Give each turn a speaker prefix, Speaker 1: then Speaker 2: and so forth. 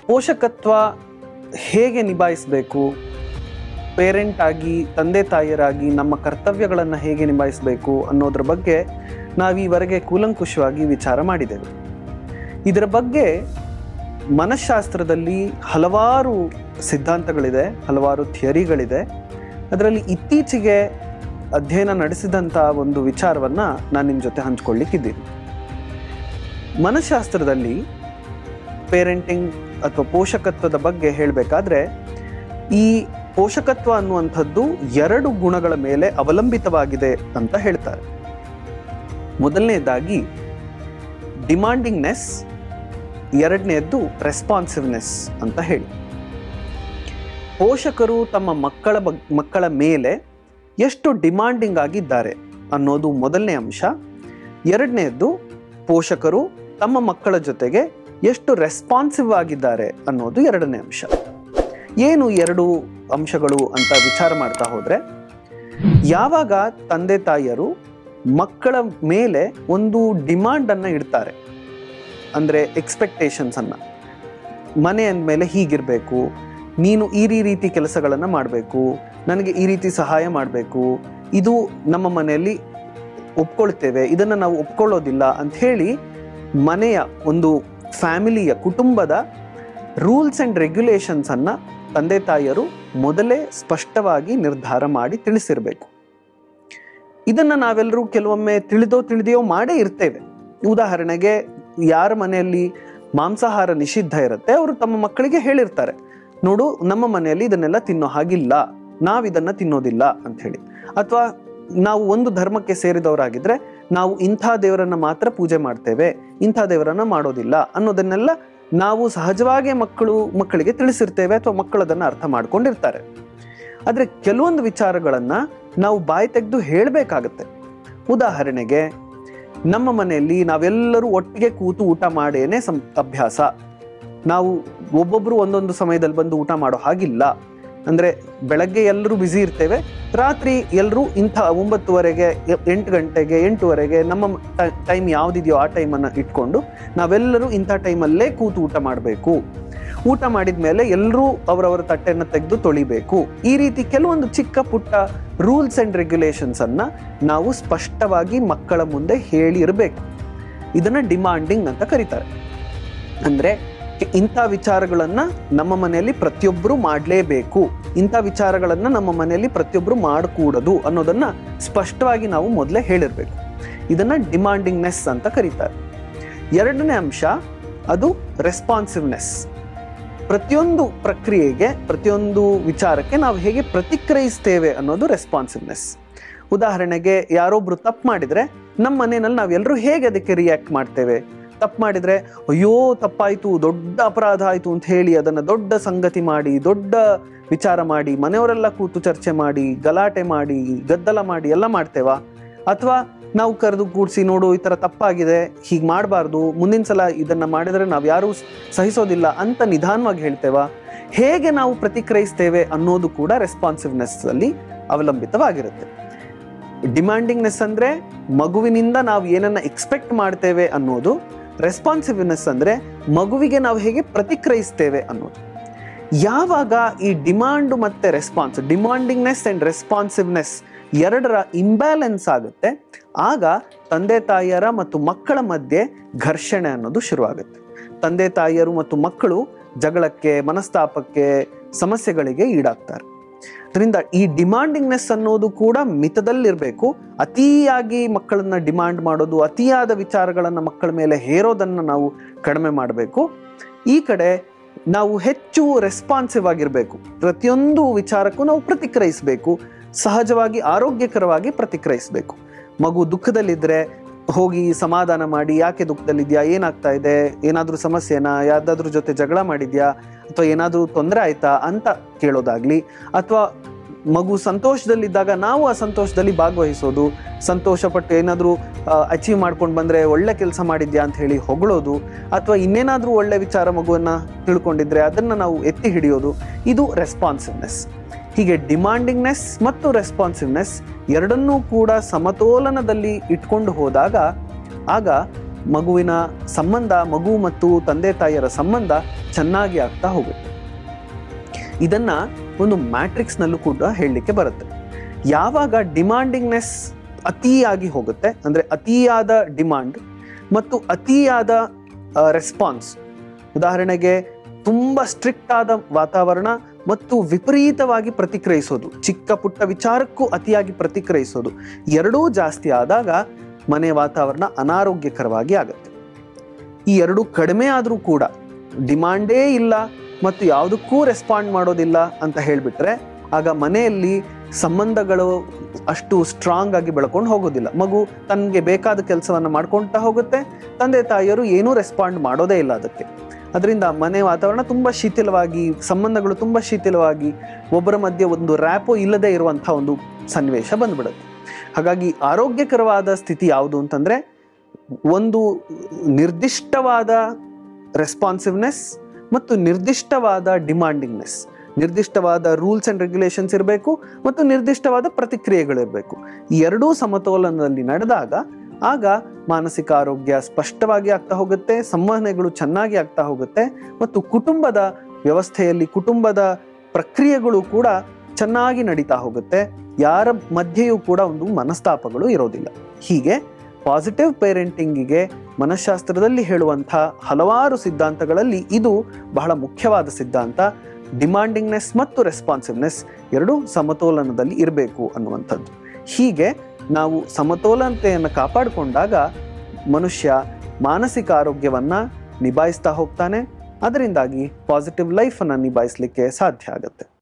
Speaker 1: ಪೋಷಕತ್ವ ಹೇಗೆ ನಿಭಾಯಿಸಬೇಕು, ಪೇರೆಂಟ್ ಆಗಿ, ತಂದೆ ತಾಯಿಯರಾಗಿ ನಮ್ಮ ಕರ್ತವ್ಯಗಳನ್ನು ಹೇಗೆ ನಿಭಾಯಿಸಬೇಕು ಅನ್ನೋದ್ರ ಬಗ್ಗೆ ನಾವೀವರೆಗೆ ಕೂಲಂಕುಷವಾಗಿ ವಿಚಾರ ಮಾಡಿದ್ದೇವೆ. ಇದರ ಬಗ್ಗೆ ಮನಃಶಾಸ್ತ್ರದಲ್ಲಿ ಹಲವಾರು ಸಿದ್ಧಾಂತಗಳಿದೆ, ಹಲವಾರು ಥಿಯರಿಗಳಿದೆ. ಅದರಲ್ಲಿ ಇತ್ತೀಚೆಗೆ ಅಧ್ಯಯನ ನಡೆಸಿದಂಥ ಒಂದು ವಿಚಾರವನ್ನು ನಾನು ನಿಮ್ಮ ಜೊತೆ ಹಂಚ್ಕೊಳ್ಳಿಕ್ಕಿದ್ದೀನಿ. ಮನಃಶಾಸ್ತ್ರದಲ್ಲಿ ಪೇರೆಂಟಿಂಗ್ ಅಥವಾ ಪೋಷಕತ್ವದ ಬಗ್ಗೆ ಹೇಳಬೇಕಾದ್ರೆ, ಈ ಪೋಷಕತ್ವ ಅನ್ನುವಂಥದ್ದು 2 ಗುಣಗಳ ಮೇಲೆ ಅವಲಂಬಿತವಾಗಿದೆ ಅಂತ ಹೇಳ್ತಾರೆ. ಮೊದಲನೇದಾಗಿ ಡಿಮಾಂಡಿಂಗ್ನೆಸ್, ಎರಡನೇದ್ದು ರೆಸ್ಪಾನ್ಸಿವ್ನೆಸ್ ಅಂತ ಹೇಳಿ. ಪೋಷಕರು ತಮ್ಮ ಮಕ್ಕಳ ಮೇಲೆ ಎಷ್ಟು ಡಿಮಾಂಡಿಂಗ್ ಆಗಿದ್ದಾರೆ ಅನ್ನೋದು ಮೊದಲನೇ ಅಂಶ. ಎರಡನೇದ್ದು ಪೋಷಕರು ತಮ್ಮ ಮಕ್ಕಳ ಜೊತೆಗೆ ಎಷ್ಟು ರೆಸ್ಪಾನ್ಸಿವ್ ಆಗಿದ್ದಾರೆ ಅನ್ನೋದು ಎರಡನೇ ಅಂಶ. ಏನು 2 ಅಂಶಗಳು ಅಂತ ವಿಚಾರ ಮಾಡ್ತಾ ಹೋದರೆ, ಯಾವಾಗ ತಂದೆ ತಾಯಿಯರು ಮಕ್ಕಳ ಮೇಲೆ ಒಂದು ಡಿಮಾಂಡನ್ನು ಇಡ್ತಾರೆ, ಅಂದರೆ ಎಕ್ಸ್ಪೆಕ್ಟೇಷನ್ಸನ್ನು, ಮನೆ ಅಂದಮೇಲೆ ಹೀಗಿರಬೇಕು, ನೀನು ಈ ರೀತಿ ಕೆಲಸಗಳನ್ನು ಮಾಡಬೇಕು, ನನಗೆ ಈ ರೀತಿ ಸಹಾಯ ಮಾಡಬೇಕು, ಇದು ನಮ್ಮ ಮನೆಯಲ್ಲಿ ಒಪ್ಕೊಳ್ತೇವೆ, ಇದನ್ನು ನಾವು ಒಪ್ಕೊಳ್ಳೋದಿಲ್ಲ ಅಂಥೇಳಿ ಮನೆಯ ಒಂದು ಫ್ಯಾಮಿಲಿಯ, ಕುಟುಂಬದ ರೂಲ್ಸ್ ಆ್ಯಂಡ್ ರೆಗ್ಯುಲೇಷನ್ಸನ್ನು ತಂದೆ ತಾಯಿಯರು ಮೊದಲೇ ಸ್ಪಷ್ಟವಾಗಿ ನಿರ್ಧಾರ ಮಾಡಿ ತಿಳಿಸಿರಬೇಕು. ಇದನ್ನು ನಾವೆಲ್ಲರೂ ಕೆಲವೊಮ್ಮೆ ತಿಳಿದೆಯೋ ಮಾಡೇ ಇರ್ತೇವೆ. ಉದಾಹರಣೆಗೆ, ಯಾರ ಮನೆಯಲ್ಲಿ ಮಾಂಸಾಹಾರ ನಿಷಿದ್ಧ ಇರುತ್ತೆ ಅವರು ತಮ್ಮ ಮಕ್ಕಳಿಗೆ ಹೇಳಿರ್ತಾರೆ, ನೋಡು ನಮ್ಮ ಮನೆಯಲ್ಲಿ ಇದನ್ನೆಲ್ಲ ತಿನ್ನೋ ಹಾಗಿಲ್ಲ, ನಾವಿದನ್ನು ತಿನ್ನೋದಿಲ್ಲ ಅಂಥೇಳಿ. ಅಥವಾ ನಾವು ಒಂದು ಧರ್ಮಕ್ಕೆ ಸೇರಿದವರಾಗಿದ್ದರೆ ನಾವು ಇಂಥ ದೇವರನ್ನು ಮಾತ್ರ ಪೂಜೆ ಮಾಡ್ತೇವೆ, ಇಂಥ ದೇವರನ್ನು ಮಾಡೋದಿಲ್ಲ ಅನ್ನೋದನ್ನೆಲ್ಲ ನಾವು ಸಹಜವಾಗಿ ಮಕ್ಕಳಿಗೆ ತಿಳಿಸಿರ್ತೇವೆ, ಅಥವಾ ಮಕ್ಕಳು ಅದನ್ನು ಅರ್ಥ ಮಾಡ್ಕೊಂಡಿರ್ತಾರೆ. ಆದರೆ ಕೆಲವೊಂದು ವಿಚಾರಗಳನ್ನು ನಾವು ಬಾಯಿ ತೆಗೆದು ಹೇಳಬೇಕಾಗತ್ತೆ. ಉದಾಹರಣೆಗೆ, ನಮ್ಮ ಮನೆಯಲ್ಲಿ ನಾವೆಲ್ಲರೂ ಒಟ್ಟಿಗೆ ಕೂತು ಊಟ ಮಾಡೇನೆ ಅಭ್ಯಾಸ, ನಾವು ಒಬ್ಬೊಬ್ಬರು ಒಂದೊಂದು ಸಮಯದಲ್ಲಿ ಬಂದು ಊಟ ಮಾಡೋ ಹಾಗಿಲ್ಲ. ಅಂದರೆ ಬೆಳಗ್ಗೆ ಎಲ್ಲರೂ ಬ್ಯುಸಿ ಇರ್ತೇವೆ, ರಾತ್ರಿ ಎಲ್ಲರೂ ಇಂಥ 9:30ಗೆ 8 ಗಂಟೆಗೆ 8:30 ನಮ್ಮ ಟೈಮ್ ಯಾವುದಿದೆಯೋ ಆ ಟೈಮನ್ನು ಇಟ್ಕೊಂಡು ನಾವೆಲ್ಲರೂ ಇಂಥ ಟೈಮಲ್ಲೇ ಕೂತು ಊಟ ಮಾಡಬೇಕು, ಊಟ ಮಾಡಿದ ಮೇಲೆ ಎಲ್ಲರೂ ಅವರವರ ತಟ್ಟೆಯನ್ನು ತೆಗೆದು ತೊಳಿಬೇಕು. ಈ ರೀತಿ ಕೆಲವೊಂದು ಚಿಕ್ಕ ಪುಟ್ಟ ರೂಲ್ಸ್ ಆ್ಯಂಡ್ ರೆಗ್ಯುಲೇಷನ್ಸನ್ನು ನಾವು ಸ್ಪಷ್ಟವಾಗಿ ಮಕ್ಕಳ ಮುಂದೆ ಹೇಳಿ ಇರಬೇಕು. ಇದನ್ನು ಡಿಮಾಂಡಿಂಗ್ ಅಂತ ಕರೀತಾರೆ. ಅಂದರೆ ಇಂಥ ವಿಚಾರಗಳನ್ನು ನಮ್ಮ ಮನೆಯಲ್ಲಿ ಪ್ರತಿಯೊಬ್ಬರು ಮಾಡಲೇಬೇಕು, ಇಂಥ ವಿಚಾರಗಳನ್ನು ನಮ್ಮ ಮನೆಯಲ್ಲಿ ಪ್ರತಿಯೊಬ್ಬರು ಮಾಡಕೂಡದು ಅನ್ನೋದನ್ನು ಸ್ಪಷ್ಟವಾಗಿ ನಾವು ಮೊದಲೇ ಹೇಳಿರಬೇಕು. ಇದನ್ನು ಡಿಮಾಂಡಿಂಗ್ನೆಸ್ ಅಂತ ಕರೀತಾರೆ. ಎರಡನೇ ಅಂಶ ಅದು ರೆಸ್ಪಾನ್ಸಿವ್ನೆಸ್. ಪ್ರತಿಯೊಂದು ಪ್ರಕ್ರಿಯೆಗೆ, ಪ್ರತಿಯೊಂದು ವಿಚಾರಕ್ಕೆ ನಾವು ಹೇಗೆ ಪ್ರತಿಕ್ರಿಯಿಸ್ತೇವೆ ಅನ್ನೋದು ರೆಸ್ಪಾನ್ಸಿವ್ನೆಸ್. ಉದಾಹರಣೆಗೆ, ಯಾರೊಬ್ಬರು ತಪ್ಪು ಮಾಡಿದರೆ ನಮ್ಮ ಮನೆಯಲ್ಲಿ ನಾವೆಲ್ಲರೂ ಹೇಗೆ ಅದಕ್ಕೆ ರಿಯಾಕ್ಟ್ ಮಾಡ್ತೇವೆ. ತಪ್ಪು ಮಾಡಿದರೆ ಅಯ್ಯೋ ತಪ್ಪಾಯಿತು, ದೊಡ್ಡ ಅಪರಾಧ ಆಯಿತು ಅಂತ ಹೇಳಿ ಅದನ್ನು ದೊಡ್ಡ ಸಂಗತಿ ಮಾಡಿ, ದೊಡ್ಡ ವಿಚಾರ ಮಾಡಿ, ಮನೆಯವರೆಲ್ಲ ಕೂತು ಚರ್ಚೆ ಮಾಡಿ, ಗಲಾಟೆ ಮಾಡಿ, ಗದ್ದಲ ಮಾಡಿ ಎಲ್ಲ ಮಾಡ್ತೇವಾ? ಅಥವಾ ನಾವು ಕರೆದು ಕೂಡಿಸಿ, ನೋಡು ಈ ಥರ ತಪ್ಪಾಗಿದೆ, ಹೀಗೆ ಮಾಡಬಾರ್ದು, ಮುಂದಿನ ಸಲ ಇದನ್ನು ಮಾಡಿದರೆ ನಾವು ಯಾರೂ ಸಹಿಸೋದಿಲ್ಲ ಅಂತ ನಿಧಾನವಾಗಿ ಹೇಳ್ತೇವಾ? ಹೇಗೆ ನಾವು ಪ್ರತಿಕ್ರಿಯಿಸ್ತೇವೆ ಅನ್ನೋದು ಕೂಡ ರೆಸ್ಪಾನ್ಸಿವ್ನೆಸ್ಸಲ್ಲಿ ಅವಲಂಬಿತವಾಗಿರುತ್ತೆ. ಡಿಮ್ಯಾಂಡಿಂಗ್ನೆಸ್ ಅಂದರೆ ಮಗುವಿನಿಂದ ನಾವು ಏನನ್ನು ಎಕ್ಸ್ಪೆಕ್ಟ್ ಮಾಡ್ತೇವೆ ಅನ್ನೋದು, ರೆಸ್ಪಾನ್ಸಿವ್ನೆಸ್ ಅಂದರೆ ಮಗುವಿಗೆ ನಾವು ಹೇಗೆ ಪ್ರತಿಕ್ರಿಯಿಸ್ತೇವೆ ಅನ್ನೋದು. ಯಾವಾಗ ಈ ಡಿಮಾಂಡು ಮತ್ತು ರೆಸ್ಪಾನ್ಸ್, ಡಿಮಾಂಡಿಂಗ್ನೆಸ್ ಆ್ಯಂಡ್ ರೆಸ್ಪಾನ್ಸಿವ್ನೆಸ್ ಎರಡರ ಇಂಬ್ಯಾಲೆನ್ಸ್ ಆಗುತ್ತೆ, ಆಗ ತಂದೆ ತಾಯಿಯರ ಮತ್ತು ಮಕ್ಕಳ ಮಧ್ಯೆ ಘರ್ಷಣೆ ಅನ್ನೋದು ಶುರುವಾಗುತ್ತೆ. ತಂದೆ ತಾಯಿಯರು ಮತ್ತು ಮಕ್ಕಳು ಜಗಳಕ್ಕೆ, ಮನಸ್ತಾಪಕ್ಕೆ, ಸಮಸ್ಯೆಗಳಿಗೆ ಈಡಾಗ್ತಾರೆ. ಅದರಿಂದ ಈ ಡಿಮಾಂಡಿಂಗ್ನೆಸ್ ಅನ್ನೋದು ಕೂಡ ಮಿತದಲ್ಲಿರಬೇಕು. ಅತಿಯಾಗಿ ಮಕ್ಕಳನ್ನ ಡಿಮಾಂಡ್ ಮಾಡೋದು, ಅತಿಯಾದ ವಿಚಾರಗಳನ್ನು ಮಕ್ಕಳ ಮೇಲೆ ಹೇರೋದನ್ನು ನಾವು ಕಡಿಮೆ ಮಾಡಬೇಕು. ಈ ಕಡೆ ನಾವು ಹೆಚ್ಚು ರೆಸ್ಪಾನ್ಸಿವ್ ಆಗಿರಬೇಕು. ಪ್ರತಿಯೊಂದು ವಿಚಾರಕ್ಕೂ ನಾವು ಪ್ರತಿಕ್ರಿಯಿಸಬೇಕು, ಸಹಜವಾಗಿ ಆರೋಗ್ಯಕರವಾಗಿ ಪ್ರತಿಕ್ರಿಯಿಸಬೇಕು. ಮಗು ದುಃಖದಲ್ಲಿದ್ದರೆ ಹೋಗಿ ಸಮಾಧಾನ ಮಾಡಿ, ಯಾಕೆ ದುಃಖದಲ್ಲಿದೆಯಾ, ಏನಾಗ್ತಾ ಇದೆ, ಏನಾದರೂ ಸಮಸ್ಯೆನಾ, ಯಾವ್ದಾದ್ರ ಜೊತೆ ಜಗಳ ಮಾಡಿದ್ಯಾ, ಅಥವಾ ಏನಾದರೂ ತೊಂದರೆ ಆಯ್ತಾ ಅಂತ ಕೇಳೋದಾಗ್ಲಿ. ಅಥವಾ ಮಗು ಸಂತೋಷದಲ್ಲಿದ್ದಾಗ ನಾವು ಆ ಸಂತೋಷದಲ್ಲಿ ಭಾಗವಹಿಸೋದು, ಸಂತೋಷಪಟ್ಟು ಏನಾದರೂ ಅಚೀವ್ ಮಾಡ್ಕೊಂಡು ಬಂದರೆ ಒಳ್ಳೆ ಕೆಲಸ ಮಾಡಿದ್ಯಾ ಅಂತ ಹೇಳಿ ಹೊಗಳೋದು, ಅಥವಾ ಇನ್ನೇನಾದರೂ ಒಳ್ಳೆ ವಿಚಾರ ಮಗುವನ್ನು ತಿಳ್ಕೊಂಡಿದ್ರೆ ಅದನ್ನು ನಾವು ಎತ್ತಿ ಹಿಡಿಯೋದು, ಇದು ರೆಸ್ಪಾನ್ಸಿವ್ನೆಸ್. ಹೀಗೆ ಡಿಮಾಂಡಿಂಗ್ನೆಸ್ ಮತ್ತು ರೆಸ್ಪಾನ್ಸಿವ್ನೆಸ್ ಎರಡನ್ನೂ ಕೂಡ ಸಮತೋಲನದಲ್ಲಿ ಇಟ್ಕೊಂಡು ಹೋದಾಗ ಆಗ ಮಗುವಿನ ಸಂಬಂಧ, ಮಗು ಮತ್ತು ತಂದೆ ತಾಯಿಯರ ಸಂಬಂಧ ಚೆನ್ನಾಗಿ ಆಗ್ತಾ ಹೋಗುತ್ತೆ. ಇದನ್ನ ಒಂದು ಮ್ಯಾಟ್ರಿಕ್ಸ್ನಲ್ಲೂ ಕೂಡ ಹೇಳಲಿಕ್ಕೆ ಬರುತ್ತೆ. ಯಾವಾಗ ಡಿಮಾಂಡಿಂಗ್ನೆಸ್ ಅತಿಯಾಗಿ ಹೋಗುತ್ತೆ, ಅಂದರೆ ಅತಿಯಾದ ಡಿಮಾಂಡ್ ಮತ್ತು ಅತಿಯಾದ ರೆಸ್ಪಾನ್ಸ್, ಉದಾಹರಣೆಗೆ ತುಂಬ ಸ್ಟ್ರಿಕ್ಟ್ ಆದ ವಾತಾವರಣ ಮತ್ತು ವಿಪರೀತವಾಗಿ ಪ್ರತಿಕ್ರಿಯಿಸೋದು, ಚಿಕ್ಕ ಪುಟ್ಟ ವಿಚಾರಕ್ಕೂ ಅತಿಯಾಗಿ ಪ್ರತಿಕ್ರಿಯಿಸೋದು, ಎರಡೂ ಜಾಸ್ತಿ ಆದಾಗ ಮನೆ ವಾತಾವರಣ ಅನಾರೋಗ್ಯಕರವಾಗಿ ಆಗುತ್ತೆ. ಈ ಎರಡೂ ಕಡಿಮೆ ಆದರೂ ಕೂಡ ಡಿಮಾಂಡೇ ಇಲ್ಲ ಮತ್ತು ಯಾವುದಕ್ಕೂ ರೆಸ್ಪಾಂಡ್ ಮಾಡೋದಿಲ್ಲ ಅಂತ ಹೇಳಿಬಿಟ್ರೆ ಆಗ ಮನೆಯಲ್ಲಿ ಸಂಬಂಧಗಳು ಅಷ್ಟು ಸ್ಟ್ರಾಂಗ್ ಆಗಿ ಬೆಳ್ಕೊಂಡು ಹೋಗೋದಿಲ್ಲ. ಮಗು ತನಗೆ ಬೇಕಾದ ಕೆಲಸವನ್ನು ಮಾಡ್ಕೊಳ್ತಾ ಹೋಗುತ್ತೆ, ತಂದೆ ತಾಯಿಯರು ಏನೂ ರೆಸ್ಪಾಂಡ್ ಮಾಡೋದೇ ಇಲ್ಲ ಅದಕ್ಕೆ. ಅದರಿಂದ ಮನೆ ವಾತಾವರಣ ತುಂಬ ಶಿಥಿಲವಾಗಿ, ಸಂಬಂಧಗಳು ತುಂಬ ಶಿಥಿಲವಾಗಿ, ಒಬ್ಬರ ಮಧ್ಯೆ ಒಂದು ರ್ಯಾಪೋ ಇಲ್ಲದೆ ಇರುವಂಥ ಒಂದು ಸನ್ನಿವೇಶ ಬಂದ್ಬಿಡುತ್ತೆ. ಹಾಗಾಗಿ ಆರೋಗ್ಯಕರವಾದ ಸ್ಥಿತಿ ಯಾವುದು ಅಂತಂದರೆ ಒಂದು ನಿರ್ದಿಷ್ಟವಾದ ರೆಸ್ಪಾನ್ಸಿವ್ನೆಸ್ ಮತ್ತು ನಿರ್ದಿಷ್ಟವಾದ ಡಿಮಾಂಡಿಂಗ್ನೆಸ್, ನಿರ್ದಿಷ್ಟವಾದ ರೂಲ್ಸ್ ಆ್ಯಂಡ್ ರೆಗ್ಯುಲೇಷನ್ಸ್ ಇರಬೇಕು ಮತ್ತು ನಿರ್ದಿಷ್ಟವಾದ ಪ್ರತಿಕ್ರಿಯೆಗಳಿರಬೇಕು. ಈ ಎರಡೂ ಸಮತೋಲನದಲ್ಲಿ ನಡೆದಾಗ ಆಗ ಮಾನಸಿಕ ಆರೋಗ್ಯ ಸ್ಪಷ್ಟವಾಗಿ ಆಗ್ತಾ ಹೋಗುತ್ತೆ, ಸಂವಹನೆಗಳು ಚೆನ್ನಾಗಿ ಆಗ್ತಾ ಹೋಗುತ್ತೆ ಮತ್ತು ಕುಟುಂಬದ ವ್ಯವಸ್ಥೆಯಲ್ಲಿ ಕುಟುಂಬದ ಪ್ರಕ್ರಿಯೆಗಳು ಕೂಡ ಚೆನ್ನಾಗಿ ನಡೀತಾ ಹೋಗುತ್ತೆ. ಯಾರ ಮಧ್ಯೆಯೂ ಕೂಡ ಒಂದು ಮನಸ್ತಾಪಗಳು ಇರೋದಿಲ್ಲ. ಹೀಗೆ ಪಾಸಿಟಿವ್ ಪೇರೆಂಟಿಂಗಿಗೆ ಮನಃಶಾಸ್ತ್ರದಲ್ಲಿ ಹೇಳುವಂಥ ಹಲವಾರು ಸಿದ್ಧಾಂತಗಳಲ್ಲಿ ಇದು ಬಹಳ ಮುಖ್ಯವಾದ ಸಿದ್ಧಾಂತ. ಡಿಮಾಂಡಿಂಗ್ನೆಸ್ ಮತ್ತು ರೆಸ್ಪಾನ್ಸಿವ್ನೆಸ್ ಎರಡೂ ಸಮತೋಲನದಲ್ಲಿ ಇರಬೇಕು ಅನ್ನುವಂಥದ್ದು. ಹೀಗೆ ನಾವು ಸಮತೋಲನತೆಯನ್ನು ಕಾಪಾಡಿಕೊಂಡಾಗ ಮನುಷ್ಯ ಮಾನಸಿಕ ಆರೋಗ್ಯವನ್ನು ನಿಭಾಯಿಸ್ತಾ ಹೋಗ್ತಾನೆ. ಅದರಿಂದಾಗಿ ಪಾಸಿಟಿವ್ ಲೈಫನ್ನು ನಿಭಾಯಿಸಲಿಕ್ಕೆ ಸಾಧ್ಯ ಆಗುತ್ತೆ.